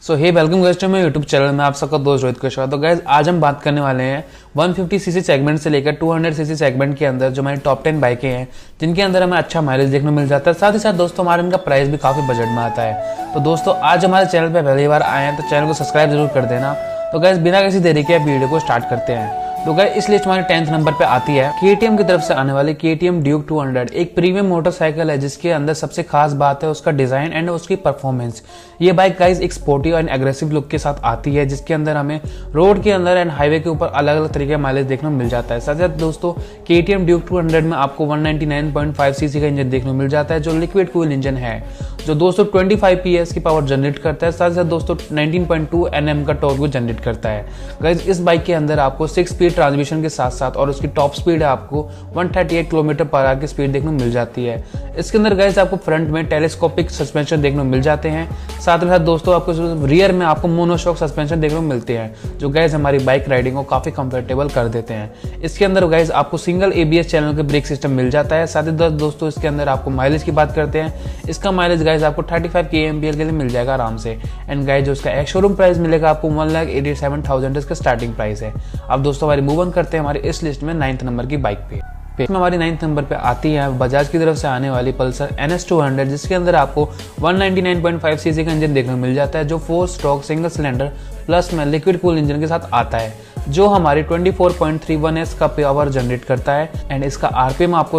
So hey welcome guys to मेरे YouTube channel में आप सबका दोस्त रोहित कुशवाहा। तो गाइस आज हम बात करने वाले हैं 150 सीसी सेगमेंट से लेकर 200 सीसी सेगमेंट के अंदर जो हमारी टॉप 10 बाइकें हैं जिनके अंदर हमें अच्छा माइलेज देखने को मिल जाता है। साथ ही साथ दोस्तों हमारे इनका प्राइस भी काफी बजट में आता है। तो दोस्तों आज हमारे चैनल पर पहली बार आए हैं तो चैनल को सब्सक्राइब जरूर कर देना। तो गाइस बिना किसी देरी के वीडियो को स्टार्ट करते हैं। तो गाइस इस लिस्ट हमारे 10th नंबर पे आती है KTM की तरफ से आने वाली KTM Duke 200। एक प्रीमियम मोटरसाइकिल है जिसके अंदर सबसे खास बात है उसका डिजाइन एंड उसकी परफॉर्मेंस। ये बाइक गाइस एक स्पोर्टी और एग्रेसिव लुक के साथ आती है जिसके अंदर हमें रोड के अंदर एंड हाईवे के ऊपर अलग अलग तरीके का माइलेज देखने को मिल जाता है। साथ ही साथ दोस्तों KTM Duke 200 में आपको 199.5 सीसी का इंजन देखने को मिल जाता है जो लिक्विड कूल इंजन है जो दोस्तों 25 PS की पावर जनरेट करता है। साथ ही साथ दोस्तों 19.2 Nm का टॉर्क भी जनरेट करता है। गाइस इस बाइक के अंदर आपको 6 स्पीड ट्रांसमिशन के साथ साथ और उसकी टॉप स्पीड है आपको 138 किलोमीटर पर आवर की स्पीड देखने को मिल जाती है। इसके अंदर गाइस आपको फ्रंट में टेलीस्कोपिक सस्पेंशन देखने को मिल जाते हैं। साथ ही साथ दोस्तों आपको रियर में आपको मोनोशॉक सस्पेंशन देखने को मिलते हैं जो गाइस हमारी बाइक राइडिंग को काफी कंफर्टेबल कर देते हैं। इसके अंदर गाइस आपको सिंगल ABS चैनल के ब्रेक सिस्टम मिल जाता है। साथ ही साथ दोस्तों इसके अंदर आपको माइलेज की बात करते हैं। इसका माइलेज गाइस आपको 35 kmpl के लिए मिल जाएगा आराम से। एंड गाइस जो इसका एक शोरूम प्राइस मिलेगा आपको 1,87,000 इसका स्टार्टिंग प्राइस है। अब दोस्तों हमारी मूव ऑन करते हैं हमारी इस लिस्ट में 9th नंबर की बाइक पे। इसमें हमारी 9th नंबर पे आती है बजाज की तरफ से आने वाली पल्सर NS 200 जिसके अंदर आपको 199.5 सीसी का इंजन देखने को मिल जाता है जो 4 स्ट्रोक सिंगल सिलेंडर प्लस में लिक्विड कूल इंजन के साथ आता है जो हमारी 24.31 S का पावर जनरेट करता है। एंड इसका RPM आपको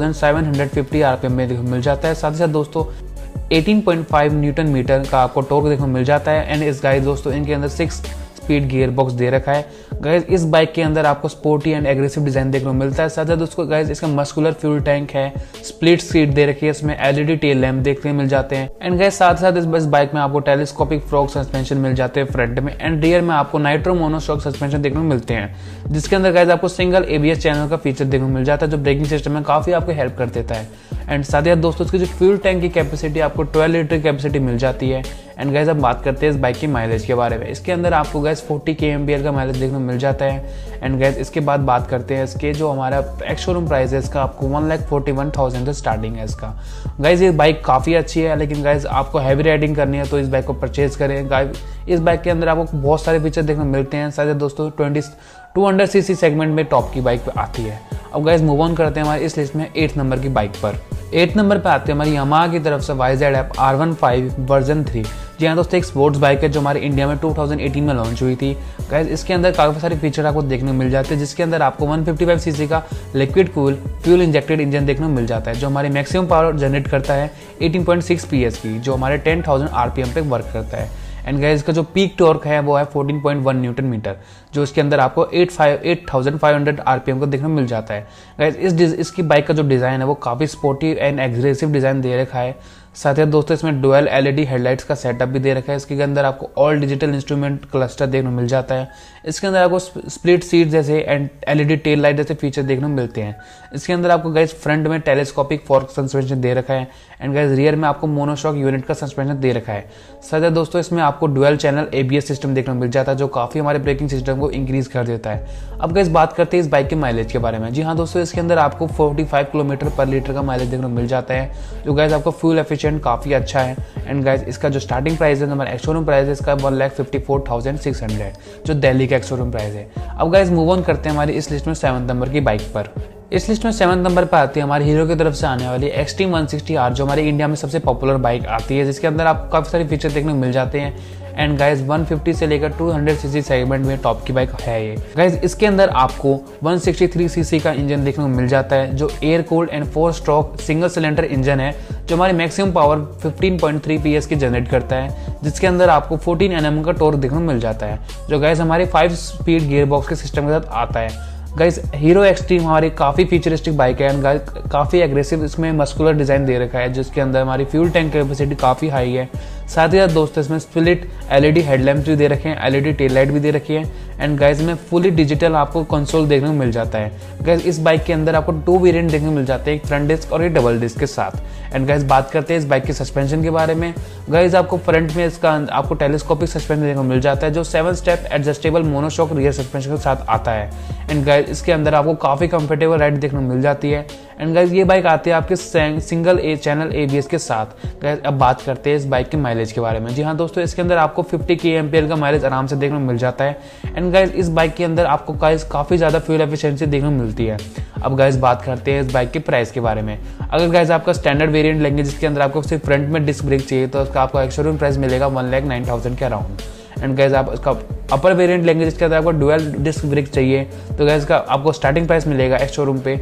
9750 RPM में देखने को मिल जाता है। साथ ही साथ दोस्तों 18.5 न्यूटन मीटर का आपको टॉर्क देखने को मिल जाता है। एंड इस गाइस दोस्तों इनके अंदर 6 स्पीड गियर बॉक्स दे रखा है। गाइस इस बाइक के अंदर आपको स्पोर्टी एंड एग्रेसिव डिजाइन देखने को मिलता है। साथ ही दोस्तों गाइस इसका मस्कुलर फ्यूल टैंक है, स्प्लिट सीट दे रखी है, इसमें LED टेल लैंप देखने को मिल जाते हैं। एंड गाइस साथ साथ इस बाइक में आपको टेलीस्कोपिक फ्रॉग सस्पेंशन मिल जाते हैं फ्रंट में। एंड रियर में आपको नाइट्रो मोनोशॉक सस्पेंशन देखने को मिलते हैं जिसके अंदर गाइस आपको सिंगल ABS चैनल का फीचर देखने को मिल जाता है जो ब्रेकिंग सिस्टम में काफी आपको हेल्प कर देता है। एंड साथ ही दोस्तों इसकी जो फ्यूल टैंक की कैपेसिटी आपको 12 लीटर कैपेसिटी मिल जाती है। एंड गाइस अब बात करते हैं इस बाइक की माइलेज के बारे में। इसके अंदर आपको गाइस 40 kmpl का माइलेज देखने को मिल जाता है। एंड गाइस इसके बाद बात करते हैं इसके जो हमारा एक्स शोरूम प्राइस है इसका आपको 1,41,000 से स्टार्टिंग है इसका। गाइस ये बाइक काफ़ी अच्छी है लेकिन गाइस आपको हैवी राइडिंग करनी है तो इस बाइक को परचेज करें। गाइस इस बाइक के अंदर आपको बहुत सारे फीचर देखने को मिलते हैं। साथ ही दोस्तों 200 सीसी सेगमेंट में टॉप की बाइक पे आती है। अब गाइस मूव ऑन करते हैं हमारे इस लिस्ट में 8th नंबर की बाइक पर। 8th नंबर पे आते हैं हमारी यामाहा की तरफ से YZF R15 वर्जन 3। जी हाँ दोस्तों एक स्पोर्ट्स बाइक है जो हमारे इंडिया में 2018 में लॉन्च हुई थी। गाइस इसके अंदर काफ़ी सारे फीचर आपको देखने को मिल जाते हैं जिसके अंदर आपको 155 सीसी का liquid cool fuel injected engine देखने को मिल जाता है जो हमारी मैक्सिमम पावर जनरेट करता है 18.6 PS की जो हमारे 10,000 RPM पे वर्क करता है। एंड गाइस इसका जो पीक टॉर्क है वो है 14.1 न्यूटन मीटर जो इसके अंदर आपको 8,500 RPM को देखने को मिल जाता है। गाइस इसकी बाइक का जो डिज़ाइन है वो काफ़ी स्पोर्टी एंड एग्रेसिव डिज़ाइन दे रखा है। साथ ही दोस्तों इसमें डुअल LED हेडलाइट्स का सेटअप भी दे रखा है। इसके अंदर आपको ऑल डिजिटल इंस्ट्रूमेंट क्लस्टर देखने को मिल जाता है। इसके अंदर आपको स्प्लिट सीट जैसे एंड LED टेल लाइट जैसे फीचर देखने को मिलते हैं। इसके अंदर आपको गाइस फ्रंट में टेलीस्कोपिक फॉर्क सस्पेंशन दे रखा है। एंड गाइस रियर में आपको मोनोशॉक यूनिट का सस्पेंशन दे रखा है। साथ ही दोस्तों इसमें आपको डुअल चैनल ABS सिस्टम देखने को मिल जाता है जो काफ़ी हमारे ब्रेकिंग सिस्टम को इंक्रीज कर देता है। अब गाइस बात करते हैं इस बाइक के माइलेज के बारे में। जी हाँ दोस्तों इसके अंदर आपको 45 किलोमीटर पर लीटर का माइलेज देखने को मिल जाता है जो गाइस आपको फ्यूल एफिशिएंट काफ़ी अच्छा है। एंड गाइस इसका जो स्टार्टिंग प्राइस है हमारा एक्स शोरूम प्राइस है इसका 1,54,600 जो दिल्ली का एक्स शोरूम प्राइस है। अब गाइस मूव ऑन करते हैं हमारी इस लिस्ट में 7th नंबर की बाइक पर। इस लिस्ट में 7th नंबर पर आती है हमारी हीरो की तरफ से आने वाली एक्सट्रीम 160R जो हमारे इंडिया में सबसे पॉपुलर बाइक आती है जिसके अंदर आपको काफ़ी सारे फीचर देखने को मिल जाते हैं। एंड गाइस 150 से लेकर 200 सीसी सेगमेंट में टॉप की बाइक है ये। गाइस इसके अंदर आपको 163 सीसी का इंजन देखने को मिल जाता है जो air cooled and 4 stroke single cylinder engine है जो हमारी मैक्सिमम पावर 15.3 PS की जनरेट करता है जिसके अंदर आपको 14 Nm का टॉर्क देखने को मिल जाता है जो गाइस हमारे 5 स्पीड गियर बॉक्स के सिस्टम के साथ आता है। गाइस हीरो एक्सट्रीम हमारी काफ़ी फीचरिस्टिक बाइक है एंड गाइस काफ़ी एग्रेसिव इसमें मस्कुलर डिज़ाइन दे रखा है जिसके अंदर हमारी फ्यूल टैंक कैपेसिटी काफ़ी हाई है। साथ ही साथ दोस्तों इसमें स्प्लिट LED हेडलैम्प भी दे रखे हैं, LED टेल लाइट भी दे रखी है। एंड गाइस में फुली डिजिटल आपको कंसोल देखने को मिल जाता है। गाइस इस बाइक के अंदर आपको 2 वेरिएंट देखने को मिल जाते हैं, एक फ्रंट डिस्क और एक डबल डिस्क के साथ। एंड गाइस बात करते हैं इस बाइक के सस्पेंशन के बारे में। गाइस आपको फ्रंट में इसका आपको टेलीस्कोपिक सस्पेंशन देखने को मिल जाता है जो 7 step adjustable monoshock rear suspension के साथ आता है। एंड गाइस इसके अंदर आपको काफ़ी कंफर्टेबल राइड देखने को मिल जाती है। एंड गाइस ये बाइक आती है आपके सिंगल चैनल ABS के साथ। गाइस अब बात करते हैं इस बाइक के माइलेज माइलेज के बारे में। जी हाँ दोस्तों, इसके अंदर आपको 50 kmpl का माइलेज आराम से देखने को मिल जाता है। एंड गाइज इस बाइक के अंदर आपको गाइज काफ़ी ज़्यादा फ्यूल एफिशिएंसी देखने को मिलती है। अब गाइज बात करते हैं इस बाइक के प्राइस के बारे में। अगर गाइज आपका स्टैंडर्ड वेरिएंट लेंगे जिसके अंदर आपको सिर्फ फ्रंट में डिस्क ब्रेक चाहिए तो उसका आपको एक्स-शोरूम प्राइस मिलेगा 1,09,000 के अराउंड। एंड गाइज आप उसका अपर वेरिएंट लेंगे जिसके अंदर आपको डुअल डिस्क ब्रेक चाहिए तो गाइज का आपको स्टार्टिंग प्राइस मिलेगा एक्स शोरूम पे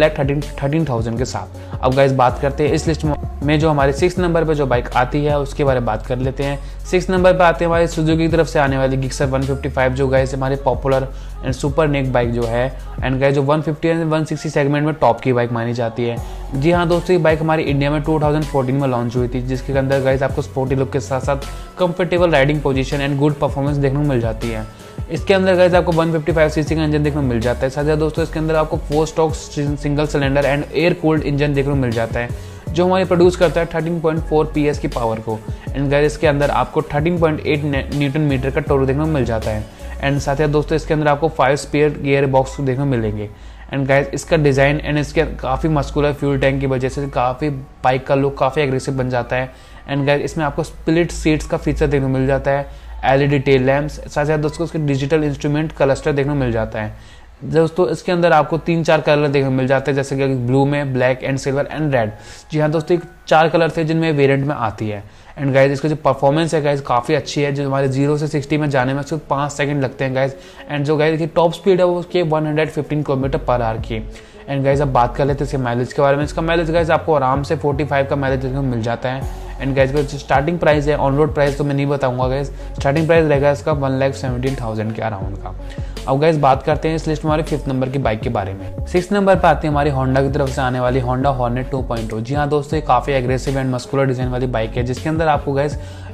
1,13,000 के साथ। अब गाइज बात करते हैं इस लिस्ट में जो हमारे 6 नंबर पे जो बाइक आती है उसके बारे में बात कर लेते हैं। 6 नंबर पे आते हैं हमारी सुजुकी की तरफ से आने वाली गिक्सर 155 जो गाइज हमारे पॉपुलर एंड सुपर नेक बाइक जो है। एंड गाइज जो 150 एंड 160 सेगमेंट में टॉप की बाइक मानी जाती है। जी हाँ दोस्तों, ये बाइक हमारी इंडिया में 2014 में लॉन्च हुई थी जिसके अंदर गाइज आपको स्पोर्टी लुक के साथ साथ comfortable riding position and good performance देखने को मिल जाती है। इसके अंदर गाइज आपको 155 सीसी का इंजन देखने को मिल जाता है। साथ ही दोस्तों इसके अंदर आपको 4 stroke single cylinder and air cooled engine देखने को मिल जाता है जो हमारे प्रोड्यूस करता है 13.4 PS की पावर को। एंड गाइज इसके अंदर आपको 13.8 न्यूटन मीटर का टॉर्क देखने को मिल जाता है। एंड साथ ही दोस्तों इसके अंदर आपको 5 स्पीड गियर बॉक्स देखने को मिलेंगे। एंड गाइज इसका डिज़ाइन एंड इसके काफ़ी मस्कुलर फ्यूल टैंक की वजह से काफ़ी बाइक का लुक काफ़ी एग्रेसिव बन जाता है। एंड गाइज इसमें आपको स्प्लिट सीट्स का फीचर देखने को मिल जाता है, LED टेल लैम्प्स, साथ ही दोस्तों उसके डिजिटल इंस्ट्रूमेंट क्लस्टर देखने को मिल जाता है। दोस्तों इसके अंदर आपको 3-4 कलर देखने को मिल जाते हैं जैसे कि ब्लू में, black and silver and red. जी हाँ दोस्तों, 4 कलर थे जिनमें वेरिएंट में आती है। एंड गाइज इसका जो परफॉर्मेंस है गाइज काफ़ी अच्छी है, जो हमारे 0 से 60 में जाने में सिर्फ 5 सेकंड लगते हैं गाइज। एंड जो गाइज की टॉप स्पीड है वो उसकी 115 km/h की। एंड गाइज अब बात कर लेते हैं इसके माइलेज के बारे में। इसका माइलेज गाइज आपको आराम से 45 का माइलेज देखने को मिल जाता है। एंड गाइज का स्टार्टिंग प्राइस है, ऑन रोड प्राइस तो मैं नहीं बताऊंगा गाइज, स्टार्टिंग प्राइस रहेगा इसका 1,17,000 के अराउंड का। अब गाइज बात करते हैं इस लिस्ट में हमारे 5th नंबर की बाइक के बारे में। 6th नंबर पर आती है हमारी होंडा की तरफ से आने वाली होंडा हॉर्नेट 2.0। जी हाँ दोस्तों, ये काफ़ी एग्रेसिव एंड मस्कुलर डिजाइन वाली बाइक है जिसके अंदर आपको गाइज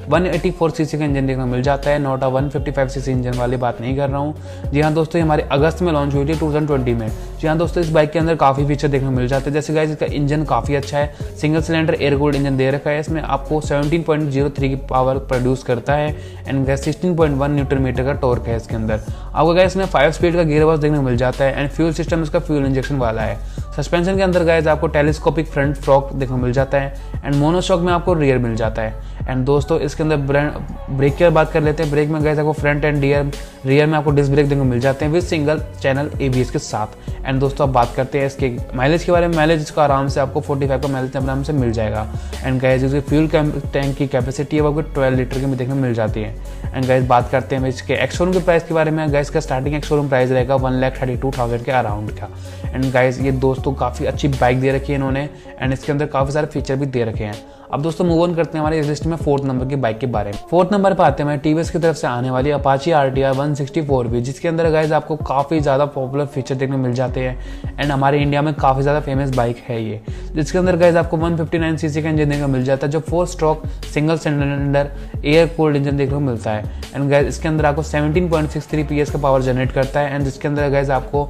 184 सीसी का इंजन देखने को मिल जाता है, नोट 155 सीसी इंजन वाली बात नहीं कर रहा हूँ। जी हाँ दोस्तों, ये हमारे अगस्त में लॉन्च हुई थी 2020 में। जी हाँ दोस्तों, इस बाइक के अंदर काफ़ी फीचर देखने को मिल जाते हैं जैसे गाइज इसका इंजन काफ़ी अच्छा है, single cylinder air cooled engine दे रखा है। इसमें आपको 17.03 की पावर प्रोड्यूस करता है। एंड गैस 16.1 न्यूटन मीटर का टॉर्क है इसके अंदर। आपको गैस इसमें 5 स्पीड का गियर बॉक्स देखने को मिल जाता है। एंड फ्यूल सिस्टम इसका फ्यूल इंजेक्शन वाला है। सस्पेंशन के अंदर गाइज आपको टेलीस्कोपिक फ्रंट फ्रॉक देखने को मिल जाता है। एंड मोनोशॉक में आपको रियर मिल जाता है। एंड दोस्तों इसके अंदर ब्रेक की बात कर लेते हैं। ब्रेक में गाइज आपको फ्रंट एंड रियर में आपको डिस्क ब्रेक देखने को मिल जाते हैं विद सिंगल चैनल ABS के साथ। एंड दोस्तों अब बात करते हैं इसके माइलेज के बारे में। माइलेज इसका आराम से आपको 45 का माइलेज आराम से मिल जाएगा। एंड गाइज इसकी फ्यूल टैंक की कैपेसिटी है वो आपको 12 लीटर की देखने को मिल जाती है। एंड गाइज बात करते हैं इसके एक्स शोरूम के प्राइस के बारे में। गाइज का स्टार्टिंग एक्स शोरूम प्राइस रहेगा 1,32,000 के अराउंड का। एंड गाइज ये दोस्तों काफ़ी अच्छी बाइक दे रखी है इन्होंने। एंड इसके अंदर काफ़ी सारे फीचर भी दे रखे हैं। अब दोस्तों मूव ऑन करते हैं हमारे इस लिस्ट में 4th नंबर की बाइक के बारे में। 4th नंबर पर आते हैं हमारे TVS की तरफ से आने वाली अपाची RTR 164V जिसके अंदर गाइज आपको काफ़ी ज़्यादा पॉपुलर फीचर देखने को मिल जाते हैं। एंड हमारे इंडिया में काफ़ी ज़्यादा फेमस बाइक है ये, जिसके अंदर गाइज आपको 159 सीसी का इंजन देखने को मिल जाता है जो 4 stroke single cylinder air cooled engine देखने को मिलता है। एंड गाइज इसके अंदर आपको 17.63 PS का पावर जनरेट करता है। एंड जिसके अंदर गाइज आपको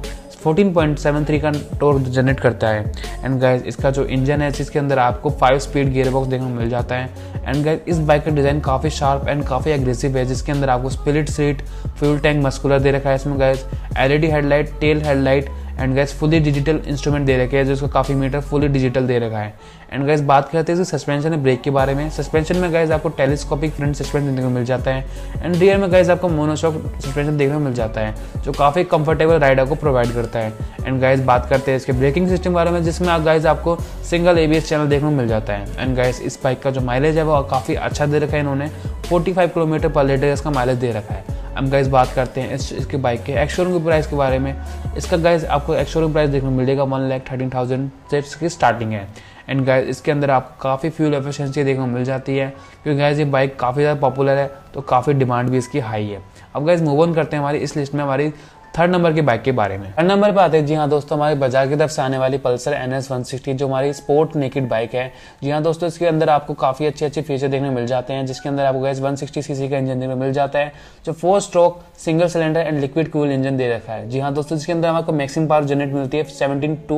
14.73 का टॉर्क जनरेट करता है। एंड गाइज इसका जो इंजन है जिसके अंदर आपको 5 स्पीड गियर बॉक्स देखने को मिल जाता है। एंड गाइज इस बाइक का डिज़ाइन काफ़ी शार्प एंड काफ़ी एग्रेसिव है जिसके अंदर आपको split seat, fuel tank muscular दे रखा है इसमें guys, LED headlight, tail headlight and guys fully digital instrument दे रखे हैं जिसका काफ़ी मीटर फुली डिजिटल दे रखा है। एंड गाइज बात करते हैं सस्पेंशन एंड ब्रेक के बारे में। सस्पेंशन में गाइज आपको टेलीस्कोपिक फ्रंट सस्पेंशन देखने को मिल जाता है। एंड रियर में गाइज आपको मोनोशॉक सस्पेंशन देखने को मिल जाता है जो काफ़ी कंफर्टेबल राइडर को प्रोवाइड करता है। एंड गाइज बात करते हैं इसके ब्रेकिंग सिस्टम के बारे में जिसमें आप गाइज आपको सिंगल ABS चैनल देखने को मिल जाता है। एंड गाइज इस बाइक का जो माइलेज है वो काफ़ी अच्छा दे रखा है इन्होंने, 45 km/लीटर इसका माइलेज दे रखा है। अब गाइज बात करते हैं इसके बाइक के एक्स शोरूम के प्राइस के बारे में। इसका गाइज आपको एक्स शोरूम प्राइस देखने को मिलेगा 1,13,000 से इसकी स्टार्टिंग है। एंड गाइज इसके अंदर आपको काफ़ी फ्यूल एफिशिएंसी देखने को मिल जाती है क्योंकि गाइज ये बाइक काफ़ी ज़्यादा पॉपुलर है तो काफ़ी डिमांड भी इसकी हाई है। अब गाइज मूव ऑन करते हैं हमारी इस लिस्ट में हमारी 3rd नंबर की बाइक के बारे में। 3rd नंबर पर आते हैं जी हाँ दोस्तों हमारे बजाज की तरफ से आने वाली पल्सर NS 160 जो हमारी स्पोर्ट नेकेड बाइक है। जी हाँ दोस्तों, इसके अंदर आपको काफ़ी अच्छे फीचर देखने को मिल जाते हैं जिसके अंदर आपको गाइस 160 सीसी का इंजन देखने को मिल जाता है जो 4 stroke single cylinder and liquid cool engine दे रखा है। जी हाँ दोस्तों, जिसके अंदर आपको मैक्सिमम पावर जनरेट मिलती है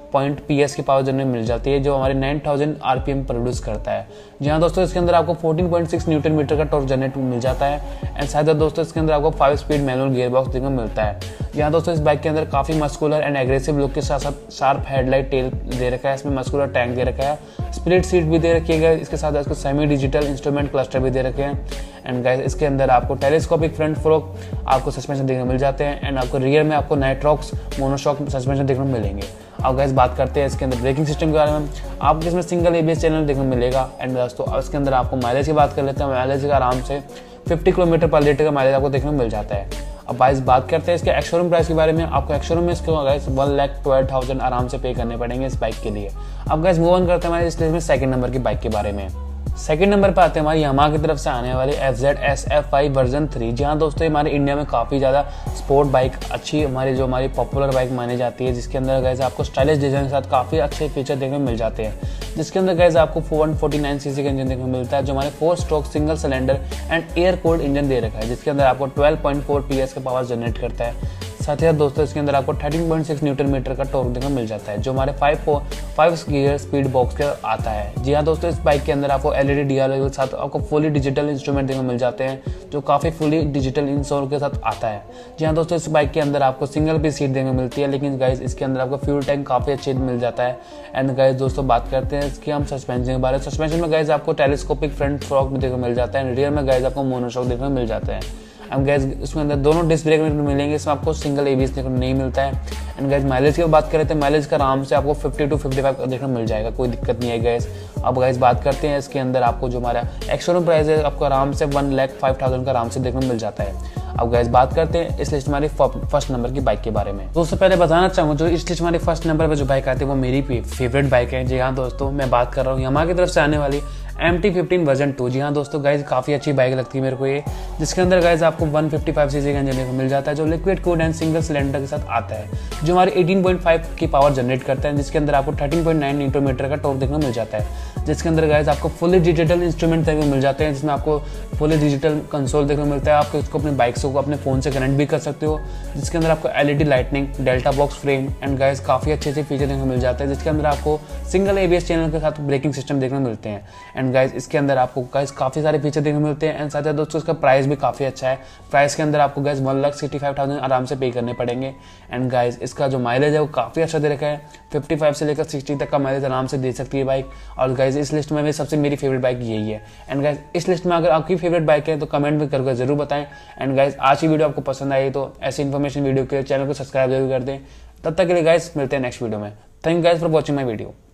पॉइंट PS की पावर जनरेट मिल जाती है, जो हमारे 9000 RPM प्रोड्यूस करता है। जी हाँ दोस्तों, इसके अंदर आपको 14.6 न्यूटन मीटर का टॉर्क जनरेट मिल जाता है। एंड साथ ही दोस्तों इसके अंदर आपको 5 स्पीड मैनुअल गियर बॉक्स देखने को मिलता है। जी हाँ दोस्तों, इस बाइक के अंदर काफी मस्कुलर एंड एग्रेसिव लुक के साथ साथ शार्प हेडलाइट टेल दे रखा है, इसमें मस्कुलर टैंक दे रखा है, स्प्लिट सीट भी दे रखी है। इसके साथ इसको सेमी डिजिटल इंस्ट्रूमेंट क्लस्टर भी दे रखे हैं। एंड गाइस इसके अंदर आपको टेलीस्कोपिक फ्रंट फोर्क आपको सस्पेंशन देखने को मिल जाते हैं। एंड आपको रियर में आपको नाइट्रॉक्स मोनोशॉक सस्पेंशन देखने को मिलेंगे। अब गाइस बात करते हैं इसके अंदर ब्रेकिंग सिस्टम के बारे में। आपको इसमें सिंगल ABS चैनल देखने को मिलेगा। एंड दोस्तों इसके अंदर आपको माइलेज की बात कर लेते हैं। माइलेज का आराम से 50 किलोमीटर पर लीटर का माइलेज आपको देखने को मिल जाता है। अब गाइस बात करते हैं इसके एक्स-शोरूम प्राइस के बारे में। आपको एक्स-शोरूम में इसके गाइस 1,12,000 आराम से पे करने पड़ेंगे इस बाइक के लिए। अब गाइस मूव ऑन करते हैं हमारे इस लिस्ट में सेकंड नंबर की बाइक के बारे में। सेकंड नंबर पर आते हैं हमारी यामाहा की तरफ से आने वाली FZ SF5 वर्जन 3। जी हाँ दोस्तों, हमारे इंडिया में काफ़ी ज़्यादा स्पोर्ट बाइक अच्छी हमारी पॉपुलर बाइक मानी जाती है, जिसके अंदर गैस आपको स्टाइलिश डिजाइन के साथ काफ़ी अच्छे फीचर देखने को मिल जाते हैं। जिसके अंदर गैस आपको 149 सीसी का इंजन देखने को मिलता है, जो हमारे 4 stroke single cylinder and air cooled engine दे रखा है, जिसके अंदर आपको 12.4 PS का पावर जनरेट करता है। साथ ही दोस्तों इसके अंदर आपको 13.6 न्यूटन मीटर का टॉर्क देखने को मिल जाता है, जो हमारे 5 गियर स्पीड बॉक्स के आता है। जी हाँ दोस्तों, इस बाइक के अंदर आपको LED DRL के साथ आपको फुली डिजिटल इंस्ट्रूमेंट देखने को मिल जाते हैं, जो काफ़ी फुली डिजिटल इंस्टॉल के साथ आता है। जी हाँ दोस्तों, इस बाइक के अंदर आपको सिंगल पीस सीट देखने को मिलती है, लेकिन गाइस इसके अंदर आपको फ्यूल टैंक काफ़ी अच्छे मिल जाता है। एंड गाइस दोस्तों बात करते हैं इसकी हम सस्पेंशन के बारे में। सस्पेंशन में गाइस आपको टेलीस्कोपिक फ्रंट फोर्क भी देखने को मिल जाता है। रियर में गाइस आपको मोनोशॉक देखने को मिल जाता है। अब गैस इसमें अंदर दोनों डिस्क ब्रेक मिलेंगे, इसमें आपको सिंगल ABS देखने को नहीं मिलता है। एंड गैस माइलेज की बात करें तो माइलेज का आराम से आपको 50 to 55 देखने को मिल जाएगा, कोई दिक्कत नहीं है गैस। अब गैस बात करते हैं इसके अंदर आपको जो हमारा एक्स-शोरूम प्राइस है आपको आराम से 1,05,000 का आराम से देखने को मिल जाता है। अब गैस बात करते हैं इस लिस्ट हमारी फर्स्ट नंबर की बाइक के बारे में। दोस्तों पहले बताना चाहूँगा, जो इस लिस्ट हमारी फर्स्ट नंबर पर जो बाइक आती है वो मेरी फेवरेट बाइक है। जी हाँ दोस्तों, मैं बात कर रहा हूँ यामाहा की तरफ से आने वाली MT-15 वर्जन 2। जी हाँ दोस्तों गाइज, काफ़ी अच्छी बाइक लगती है मेरे को ये, जिसके अंदर गाइज आपको 155 सीसी का इंजन को मिल जाता है, जो liquid cooled and single cylinder के साथ आता है, जो हमारे 18.5 की पावर जनरेट करता है, जिसके अंदर आपको 13.9 न्यूटन मीटर का टॉर्क देखने को मिल जाता है। जिसके अंदर गाइज आपको फुली डिजिटल इंस्ट्रूमेंट देखने को मिल जाते हैं, जिसमें आपको फुली डिजिटल कंसोल देखने को मिलता है। आपको इसको अपने बाइक को अपने फ़ोन से कनेक्ट भी कर सकते हो, जिसके अंदर आपको LED lightning, delta box frame and guys काफ़ी अच्छे फीचर देखने को मिल जाते हैं, जिसके अंदर आपको सिंगल ABS चैनल के साथ ब्रेकिंग सिस्टम देखने को मिलते हैं। एंड गाइज इसके अंदर आपको गाइस काफ़ी सारे फीचर देखने को मिलते हैं। एंड साथ ही दोस्तों इसका प्राइस भी काफ़ी अच्छा है। प्राइस के अंदर आपको गाइस 1,65,000 आराम से पे करने पड़ेंगे। एंड गाइस इसका जो माइलेज है वो काफ़ी अच्छा दे रखा है, 55 से लेकर 60 तक का माइलेज आराम से दे सकती है बाइक। और गाइस इस लिस्ट में सबसे मेरी फेवरेट बाइक यही है। एंड गाइस इस लिस्ट में अगर आपकी फेवरेट बाइक है तो कमेंट में करके जरूर बताएं। एंड गाइस आज की वीडियो आपको पसंद आई तो ऐसी इन्फॉर्मेशन वीडियो के चैनल को सब्सक्राइब जरूर कर दें। तब तक के लिए गाइस मिलते हैं नेक्स्ट वीडियो में। Thank you guys for watching my video.